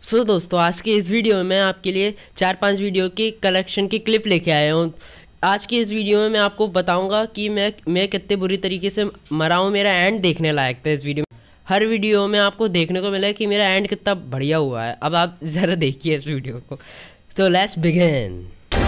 सो दोस्तों, आज के इस वीडियो में मैं आपके लिए 4-5 वीडियो की कलेक्शन की क्लिप लेके आया हूँ। आज की इस वीडियो में मैं आपको बताऊंगा कि मैं कितने बुरी तरीके से मरा हूँ। मेरा एंड देखने लायक था इस वीडियो में। हर वीडियो में आपको देखने को मिला कि मेरा एंड कितना बढ़िया हुआ है। अब आप ज़रा देखिए इस वीडियो को। तो लेट्स बिगिन।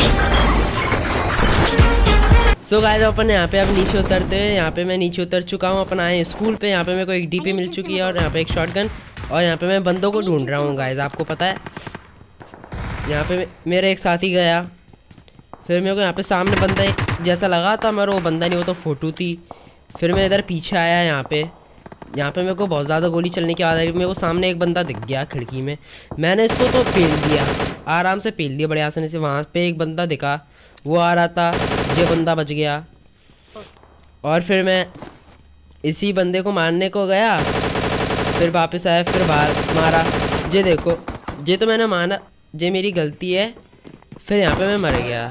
सो गाइस, अपन यहाँ पे अब नीचे उतरते हैं। यहाँ पे मैं नीचे उतर चुका हूँ। अपन आए स्कूल पे। यहाँ पे मेरे को एक डीपी मिल चुकी है और यहाँ पे एक शॉटगन, और यहाँ पे मैं बंदों को ढूंढ रहा हूँ गाइस। आपको पता है, यहाँ पे मेरा एक साथी गया, फिर मेरे को यहाँ पे सामने बंदा जैसा लगा था, मगर वो बंदा नहीं, वो तो फोटो थी। फिर मैं इधर पीछे आया। यहाँ पे मेरे को बहुत ज़्यादा गोली चलने की आवाज़ आई। मेरे को सामने एक बंदा दिख गया खिड़की में। मैंने इसको तो पेल दिया, आराम से पेल दिया बड़े आसानी से। वहाँ पे एक बंदा दिखा, वो आ रहा था, ये बंदा बच गया। और फिर मैं इसी बंदे को मारने को गया, फिर वापस आया, फिर बाहर मारा। ये देखो, ये तो मैंने माना, ये मेरी गलती है। फिर यहाँ पे मैं मर गया।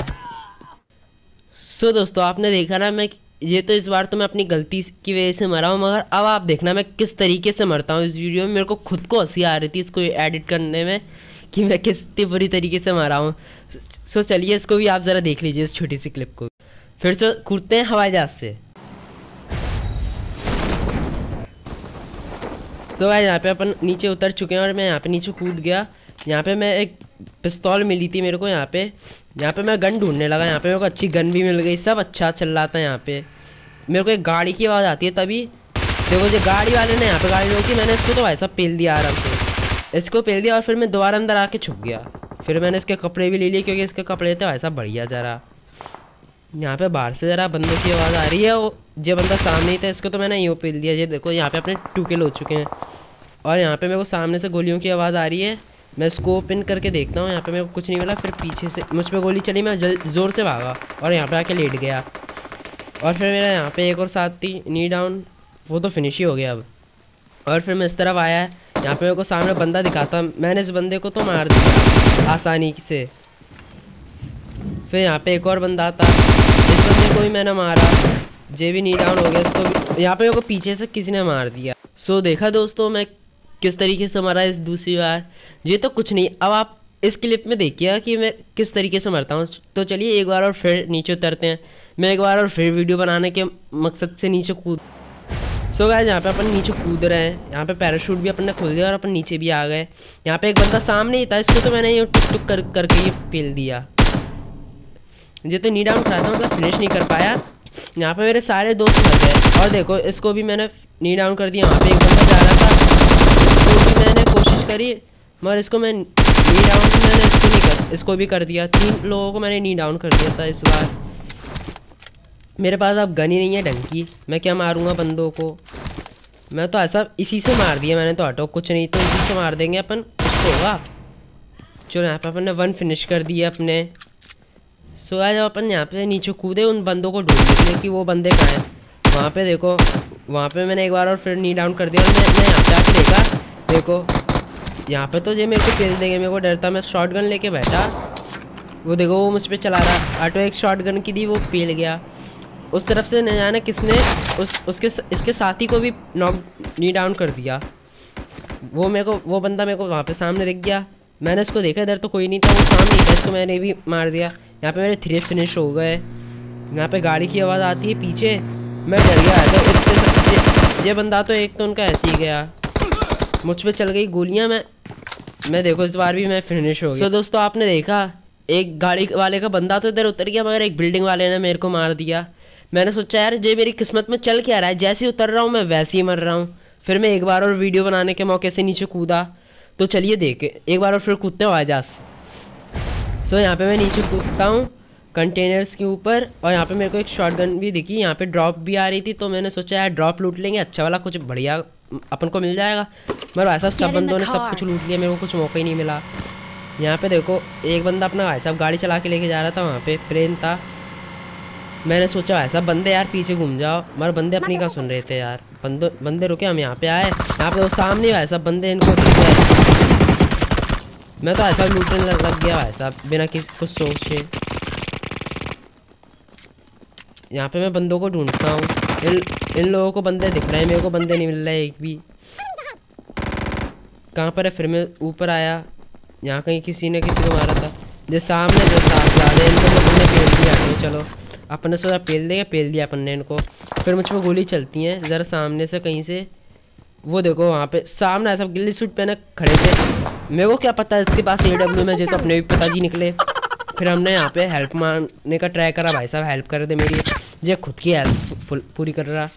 सो दोस्तों, आपने देखा ना, मैं ये तो इस बार तो मैं अपनी गलती की वजह से मरा हूँ, मगर अब आप देखना मैं किस तरीके से मरता हूँ इस वीडियो में। मेरे को खुद को हंसी आ रही थी इसको एडिट करने में कि मैं कितनी बुरी तरीके से मरा हूँ। सो चलिए, इसको भी आप ज़रा देख लीजिए, इस छोटी सी क्लिप को। फिर से कूदते हैं हवाई जहाज से। तो भाई, यहाँ पे अपन नीचे उतर चुके हैं और मैं यहाँ पे नीचे कूद गया। यहाँ पे मैं एक पिस्तौल मिली थी मेरे को। यहाँ पे मैं गन ढूंढने लगा। यहाँ पे मेरे को अच्छी गन भी मिल गई, सब अच्छा चल रहा था। यहाँ पे मेरे को एक गाड़ी की आवाज़ आती है, तभी देखो जो गाड़ी वाले ने यहाँ पे गाड़ी रोकी। मैंने इसको तो ऐसा पेल दिया आराम से, इसको पेल दिया, और फिर मैं दोबारा अंदर आके छुप गया। फिर मैंने इसके कपड़े भी ले लिए, क्योंकि इसके कपड़े थे ऐसा बढ़िया। ज़रा यहाँ पे बाहर से ज़रा बंदों की आवाज़ आ रही है। वो जो बंदा सामने ही था, इसको तो मैंने यूँ पेल दिया। ये देखो, यहाँ पे अपने 2 किल हो चुके हैं। और यहाँ पे मेरे को सामने से गोलियों की आवाज़ आ रही है। मैं स्कोप इन करके देखता हूँ। यहाँ पे मेरे को कुछ नहीं मिला। फिर पीछे से मुझ पर गोली चली, मैं ज़ोर से भागा और यहाँ पे आके लेट गया। और फिर मेरा यहाँ पे एक और साथी नी डाउन, वो तो फिनिश ही हो गया अब। और फिर मैं इस तरफ आया है। यहाँ पे मेरे को सामने बंदा दिखाता, मैंने इस बंदे को तो मार दिया आसानी से। फिर यहाँ पे एक और बंदा आता, इस बंदे को भी मैंने मारा, जे भी नी डाउन हो गया। इसको भी यहाँ पे मेरे को पीछे से किसी ने मार दिया। सो देखा दोस्तों, मैं किस तरीके से मरा इस दूसरी बार। ये तो कुछ नहीं, अब आप इस क्लिप में देखिएगा कि मैं किस तरीके से मरता हूँ। तो चलिए एक बार और फिर नीचे उतरते हैं। मैं एक बार और फिर वीडियो बनाने के मकसद से नीचे कूद। सो गाइस, यहाँ पे अपन नीचे कूद रहे हैं। यहाँ पे पैराशूट भी अपन ने खोल दिया और अपन नीचे भी आ गए। यहाँ पे एक बंदा सामने ही था, इसको तो मैंने ये टुक टुक करके ये पेल दिया। ये तो नी डाउन करा था, मतलब फिनिश नहीं कर पाया। यहाँ पे मेरे सारे दोस्त मर गए। और देखो, इसको भी मैंने नी डाउन कर दिया। वहाँ पे एक बंदा जा रहा था, इसको भी मैंने कोशिश करी, मगर इसको मैं नी डाउन मैंने इसको भी कर दिया। 3 लोगों को मैंने नी डाउन कर दिया था इस बार। मेरे पास अब गन ही नहीं है ढंग की, मैं क्या मारूंगा बंदों को। मैं तो ऐसा इसी से मार दिया मैंने तो। हटो, कुछ नहीं तो इसी से मार देंगे अपन, कुछ तो होगा। चलो, यहाँ पे अपन ने 1 फिनिश कर दिया अपने। सो आज अपन यहाँ पे नीचे कूदे उन बंदों को ढूंढने के लिए कि वो बंदे कहाँ हैं। वहाँ पे देखो, वहाँ पे मैंने एक बार और फिर नी डाउन कर दिया। और मैं यहाँ पे आके देखा, देखो यहाँ पे तो ये मेरे को पेल देंगे। मेरे को डर था, मैं शॉटगन लेके बैठा। वो देखो, वो मुझ पर चला रहा। ऑटो एक शॉटगन की दी, वो पेल गया। उस तरफ से न जाने किसने इसके साथी को भी नी डाउन कर दिया। वो बंदा मेरे को वहाँ पे सामने दिख गया। मैंने इसको देखा, इधर तो कोई नहीं था, वो सामने ही था, इसको मैंने भी मार दिया। यहाँ पे मेरे 3 फिनिश हो गए। यहाँ पे गाड़ी की आवाज़ आती है पीछे, मैं डर गया। तो ये बंदा तो एक तो उनका ऐसे ही गया, मुझ पे चल गई गोलियाँ। मैं देखो इस बार भी मैं फिनिश हो गया। तो दोस्तों, आपने देखा, एक गाड़ी वाले का बंदा तो इधर उतर गया, मगर एक बिल्डिंग वाले ने मेरे को मार दिया। मैंने सोचा यार, ये मेरी किस्मत में चल क्या रहा है, जैसे ही उतर रहा हूँ मैं वैसे ही मर रहा हूँ। फिर मैं एक बार और वीडियो बनाने के मौके से नीचे कूदा। तो चलिए देखे, एक बार और फिर कूदते हो आवाज़। सो यहाँ पे मैं नीचे कूदता हूँ कंटेनर्स के ऊपर, और यहाँ पे मेरे को एक शॉटगन भी दिखी। यहाँ पे ड्रॉप भी आ रही थी, तो मैंने सोचा यार ड्रॉप लूट लेंगे, अच्छा वाला कुछ बढ़िया अपन को मिल जाएगा। मगर भाई साहब, सब बंदों ने सब कुछ लूट लिया, मेरे को कुछ मौका ही नहीं मिला। यहाँ पे देखो, एक बंदा अपना भाई साहब गाड़ी चला के लेके जा रहा था, वहाँ पे प्लेन था। मैंने सोचा भाई साहब बंदे यार पीछे घूम जाओ, मगर बंदे अपनी का सुन रहे थे यार। बंदे रुके, हम यहाँ पे आए। यहाँ पे वो सामने भाई साहब बंदे, इनको मैं तो ऐसा लूटने लग गया भाई साहब बिना कुछ सोचे। यहाँ पे मैं बंदों को ढूंढता हूँ। इन लोगों को बंदे दिख रहे हैं, मेरे को बंदे नहीं मिल रहे एक भी। कहाँ पर है? फिर मैं ऊपर आया, यहाँ कहीं किसी ने किसी को मारा था, जो सामने जो साथ ज़्यादा इनको तो हमने पेल दिया। तो चलो अपन ने सोचा पेल देंगे, पेल दिया अपन ने इनको। फिर मुझ पर गोली चलती हैं ज़रा सामने से कहीं से। वो देखो वहाँ पे सामने ऐसा गिल्ली सूट पहने खड़े थे। मेरे को क्या पता इसके पास AW में, जो तो अपने भी पिताजी निकले। फिर हमने यहाँ पे हेल्प मांगने का ट्राई करा, भाई साहब हेल्प कर दे मेरी, ये खुद की हेल्प पूरी कर रहा।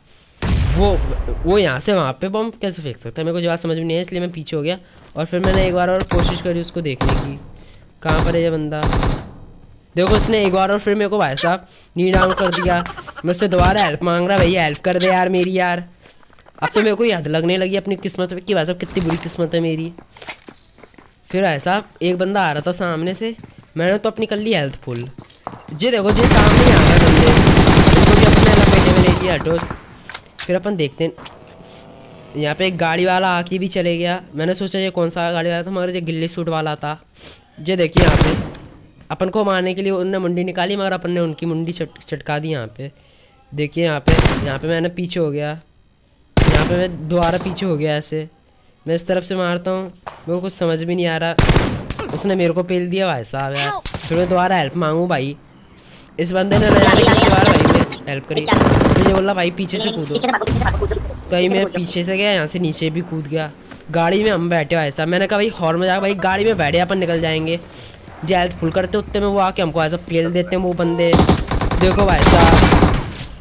वो यहाँ से वहाँ पे बम कैसे फेंक सकता है, मेरे को जवाब समझ में नहीं है, इसलिए मैं पीछे हो गया। और फिर मैंने एक बार और कोशिश करी उसको देखने की, कहाँ पर है ये बंदा। देखो उसने एक बार और फिर मेरे को भाई साहब नी डाउन कर दिया। मैं उससे दोबारा हेल्प मांग रहा, भैया हेल्प कर दे यार मेरी यार। अब तो मेरे को याद लगने लगी अपनी किस्मत की, भाई साहब कितनी बुरी किस्मत है मेरी। फिर ऐसा एक बंदा आ रहा था सामने से, मैंने तो अपनी कर ली हेल्थ फुल। जी देखो जी सामने ही आ गए बंदे, उनको भी अपने लपेटे में ले लिया हटो। फिर अपन देखते हैं, यहाँ पे एक गाड़ी वाला आके भी चले गया। मैंने सोचा ये कौन सा गाड़ी वाला था, मगर ये गिल्ली सूट वाला था। ये देखिए यहाँ पे अपन को मारने के लिए उनने मुंडी निकाली, मगर अपन ने उनकी मुंडी चटका दी। यहाँ पे देखिए, यहाँ पे मैंने पीछे हो गया, यहाँ पे मैं दोबारा पीछे हो गया। ऐसे मैं इस तरफ से मारता हूँ, मेरे को कुछ समझ भी नहीं आ रहा। उसने मेरे को पेल दिया भाई साहब यार। फिर मैं दोबारा हेल्प मांगूँ भाई, इस बंदे ने दोबारा भाई मैं हेल्प करी। मुझे बोला भाई पीछे से कूदो, कहीं मैं पीछे से गया, यहाँ से नीचे भी कूद गया। गाड़ी में हम बैठे भाई साहब, मैंने कहा भाई हॉर्न में जाकर भाई गाड़ी में बैठे अपन निकल जाएंगे। जो हेल्थ फुल करते उतने में वो आके हमको ऐसा पेल देते हैं वो बंदे। देखो भाई साहब,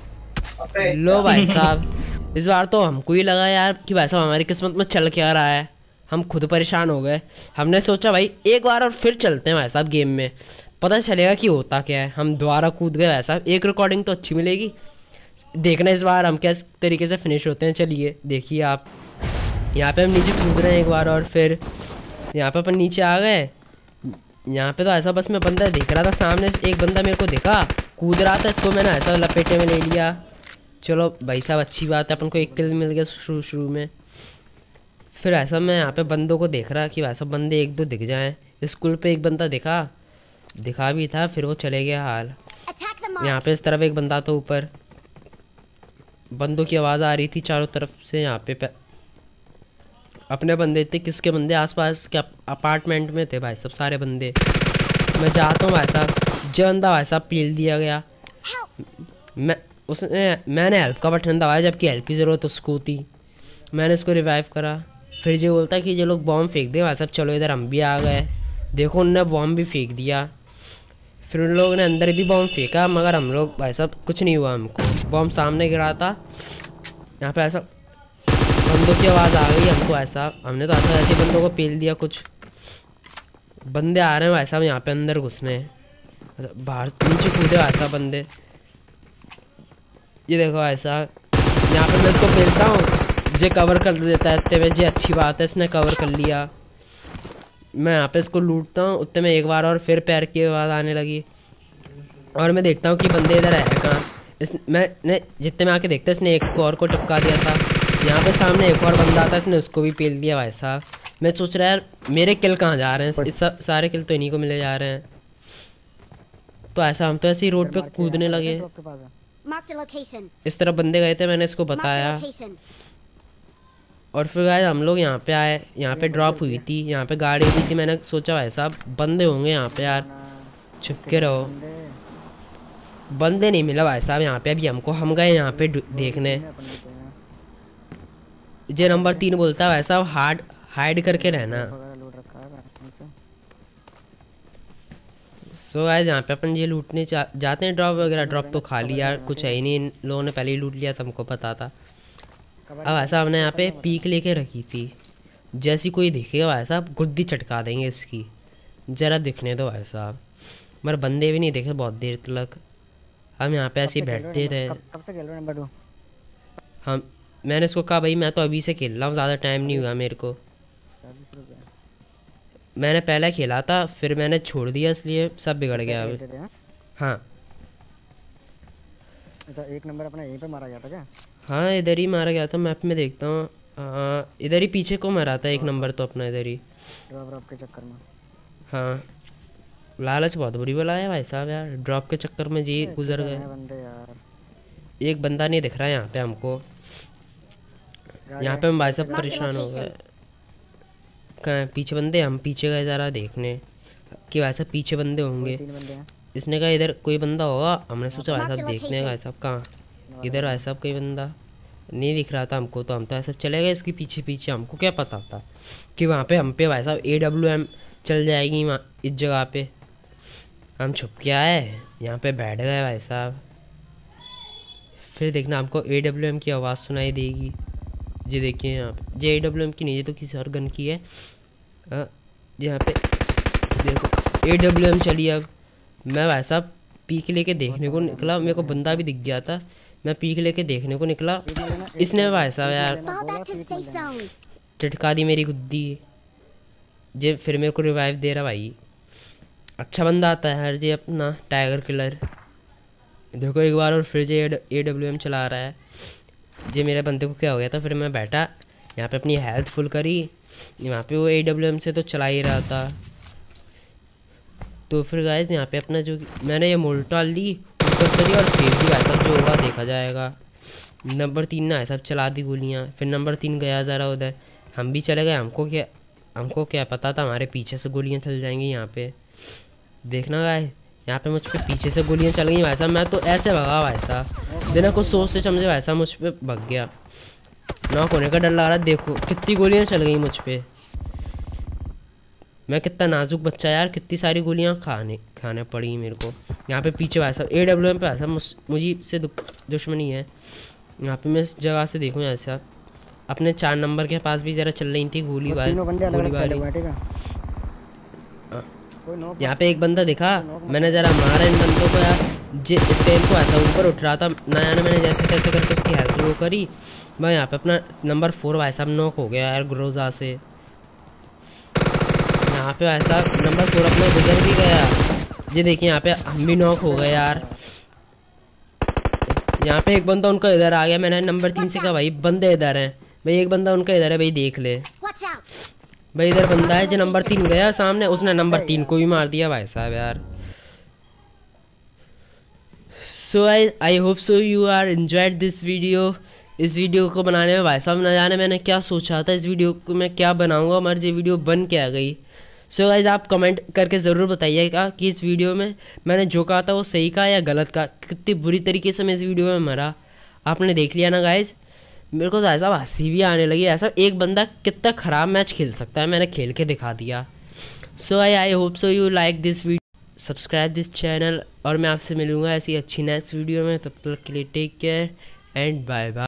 लो भाई साहब, इस बार तो हमको ही लगा यार कि भाई साहब हमारी किस्मत में चल क्या रहा है। हम खुद परेशान हो गए। हमने सोचा भाई एक बार और फिर चलते हैं भाई साहब गेम में, पता चलेगा कि होता क्या है। हम दोबारा कूद गए भाई साहब, एक रिकॉर्डिंग तो अच्छी मिलेगी। देखना इस बार हम किस तरीके से फिनिश होते हैं। चलिए देखिए आप, यहाँ पे हम नीचे कूद रहे हैं एक बार और। फिर यहाँ पे अपन नीचे आ गए। यहाँ पे तो ऐसा बस मैं बंदा देख रहा था, सामने से एक बंदा मेरे को देखा कूद रहा था, इसको मैंने ऐसा लपेटे में ले लिया। चलो भाई साहब अच्छी बात है, अपन को एक किल मिल गया शुरू में। फिर ऐसा मैं यहाँ पे बंदों को देख रहा कि वैसा बंदे एक दो दिख जाएँ। स्कूल पे एक बंदा दिखा भी था, फिर वो चले गया हाल। यहाँ पे इस तरफ एक बंदा था ऊपर, बंदों की आवाज़ आ रही थी चारों तरफ से। यहाँ पे अपने बंदे थे, किसके बंदे आसपास के अपार्टमेंट में थे भाई सब सारे बंदे। मैं जाता हूँ भाई साहब, जो बंदा भाई साहब पील दिया गया। मैंने हेल्प का बटन दबाया, जबकि हेल्प की ज़रूरत उसको थी। मैंने इसको रिवाइव करा। फिर ये बोलता कि ये लोग बॉम्ब फेंक दे भाई साहब, चलो इधर हम भी आ गए। देखो उनने बॉम्ब भी फेंक दिया। फिर उन लोगों ने अंदर भी बॉम्ब फेंका, मगर हम लोग भाई साहब कुछ नहीं हुआ हमको। बॉम्ब सामने गिरा था। यहाँ पे ऐसा बंदों की आवाज़ आ गई हमको, ऐसा हमने तो ऐसे बंदों को पेल दिया। कुछ बंदे आ रहे हैं भाई साहब यहाँ पे अंदर घुसने, बाहर नीचे कूदे भाई साहब बंदे। ये देखो ऐसा, यहाँ पे मैं इसको पेलता हूँ, जे कवर कर देता है इतने में। जे अच्छी बात है, इसने कवर कर लिया। मैं यहाँ पे इसको लूटता हूँ, उतने में एक बार और फिर पैर की आवाज़ आने लगी। और मैं देखता हूँ कि बंदे इधर है कहाँ। मैंने जितने में आके देखता, इसने एक और को टपका दिया था। यहाँ पे सामने एक और बंदा था, इसने उसको भी पेल दिया भाई साहब। मैं सोच रहा यार मेरे किल कहाँ जा रहे हैं, इस सारे किल तो इन्हीं को मिले जा रहे हैं। तो ऐसा हम तो ऐसे ही रोड पे कूदने लगे। इस तरफ बंदे गए थे, मैंने इसको बताया। और फिर गाइस हम लोग यहाँ पे आए, यहाँ पे ड्रॉप हुई थी, यहाँ पे गाड़ी भी थी। मैंने सोचा भाई साहब बंदे होंगे यहाँ पे यार, छुप के रहो। बंदे नहीं मिला भाई साहब यहाँ पे अभी हमको। हम गए यहाँ पे देखने, जे नंबर 3 बोलता है भाई साहब हाइड करके रहना। सो गाइस यहाँ पे अपन ये लूटने जाते हैं ड्रॉप वगैरह। ड्रॉप तो खाली यार, कुछ है ही नहीं, इन लोगों ने पहले ही लूट लिया था, हमको पता था। अब ऐसा हमने यहाँ पे पीक लेके रखी थी, जैसी कोई दिखेगा भाई साहब गुद्दी चटका देंगे इसकी। ज़रा दिखने दो भाई साहब। मगर बंदे भी नहीं देखे बहुत देर तक। हम यहाँ पे ऐसे ही बैठते रहे। कब से खेल रहे हो नंबर 2? मैंने इसको कहा भाई मैं तो अभी से खेल रहा हूँ, ज़्यादा टाइम नहीं हुआ मेरे को। मैंने पहले खेला था, फिर मैंने छोड़ दिया, इसलिए सब बिगड़ गया अभी। हाँ तो एक नंबर अपना यहीं पे मारा गया था क्या? हाँ इधर ही मारा गया था, मैप में देखता हूँ। इधर ही पीछे को मारा था एक नंबर तो अपना, इधर ही ड्रॉप के चक्कर में। हाँ लालच बहुत बुरी बला है भाई साहब यार, ड्रॉप के चक्कर में जी गुजर गए। एक बंदा नहीं दिख रहा है यहाँ पे हमको। यहाँ पे हम भाई साहब परेशान हो गए। कहाँ है पीछे बंदे? हम पीछे गए ज़रा देखने कि भाई साहब पीछे बंदे होंगे। 3 बंदे हैं। इसने कहा इधर कोई बंदा होगा, हमने सोचा भाई Marked साहब a देखने हैं। location. भाई साहब कहाँ? इधर भाई साहब कोई बंदा नहीं दिख रहा था हमको, तो हम तो ऐसा चले गए इसके पीछे पीछे। हमको क्या पता था कि वहाँ पे हम पे भाई साहब AWM चल जाएगी वहाँ इस जगह पे। हम छुप के आए, यहाँ पे बैठ गए भाई साहब। फिर देखना हमको AWM की आवाज़ सुनाई देगी। ये देखिए यहाँ पे, ये AWM की नहीं, ये तो किसी और गन की है। यहाँ पे देखो AWM चली। अब मैं भाई साहब पीक लेके देखने को निकला, मेरे को बंदा भी दिख गया था। मैं पीक लेके देखने को निकला, इसने भाई साहब यार Fall back to safe zone. चटका दी मेरी गुद्दी। जे फिर मेरे को रिवाइव दे रहा भाई। अच्छा बंदा आता है यार ये अपना टाइगर किलर। देखो एक बार और फिर जे AWM चला रहा है। ये मेरे बंदे को क्या हो गया था, फिर मैं बैठा यहाँ पे अपनी हेल्थ फुल करी। यहाँ पे वो AWM से तो चला ही रहा था। तो फिर गाइस यहाँ पे अपना जो मैंने ये मोल्टा ली ऊपर करी और फेंक दी भाई साहब, जो होगा देखा जाएगा। नंबर 3 ने भाई साहब चला दी गोलियाँ। फिर नंबर 3 गया ज़रा उधर, हम भी चले गए। हमको क्या पता था हमारे पीछे से गोलियाँ चल जाएंगी। यहाँ पे देखना गाइस, यहाँ पे मुझ पे पीछे से गोलियाँ चल गई भाई साहब। मैं तो ऐसे भगा भाई साहब, बिना कुछ सोच से समझे भाई साहब मुझ पे भग गया। नॉक होने का डर लग रहा है। देखो कितनी गोलियाँ चल गई मुझ पे। मैं कितना नाजुक बच्चा यार, कितनी सारी गोलियाँ खाने पड़ी मेरे को। यहाँ पे पीछे भाई साहब AWM पे भाई साहब मुझे से दुश्मनी है। यहाँ पे मैं इस जगह से देखूँ यहाँ से अपने 4 नंबर के पास भी ज़रा चल रही थी गोलीबारी। यहाँ पे एक बंदा दिखा, मैंने ज़रा मारा इन बंदों को यार। इस टाइम को ऐसा ऊपर उठ रहा था ना यार, मैंने जैसे तैसे करके उसकी हेल्थ वो करी। मैं यहाँ पे अपना नंबर 4 भाई साहब नॉक हो गया यार ग्रोजा से। यहाँ पे भाई साहब नंबर 4 अपना गुजर भी गया। ये देखिए यहाँ पे हम भी नॉक हो गए यार। यहाँ पे एक बंदा उनका इधर आ गया। मैंने नंबर 3 से कहा भाई बंदे इधर हैं भाई, एक बंदा उनका इधर है भाई, देख ले Watch out. भाई। इधर बंदा है जो नंबर 3 गया सामने, उसने नंबर 3 को भी मार दिया भाई साहब यार। So I hope so you are enjoyed this video. इस वीडियो को बनाने में भाई साहब न जाने मैंने क्या सोचा था, इस वीडियो को मैं क्या बनाऊंगा, मगर ये वीडियो बन के आ गई। सो गाइज आप कमेंट करके ज़रूर बताइएगा कि इस वीडियो में मैंने जो कहा था वो सही कहा या गलत कहा। कितनी बुरी तरीके से मैं इस वीडियो में मरा, आपने देख लिया ना गाइज। मेरे को तो ऐसा हंसी भी आने लगी। ऐसा एक बंदा कितना ख़राब मैच खेल सकता है, मैंने खेल के दिखा दिया। So I hope so you like this video, subscribe this channel. और मैं आपसे मिलूँगा ऐसी अच्छी नेक्स्ट वीडियो में। तब तक के लिए take care and bye bye.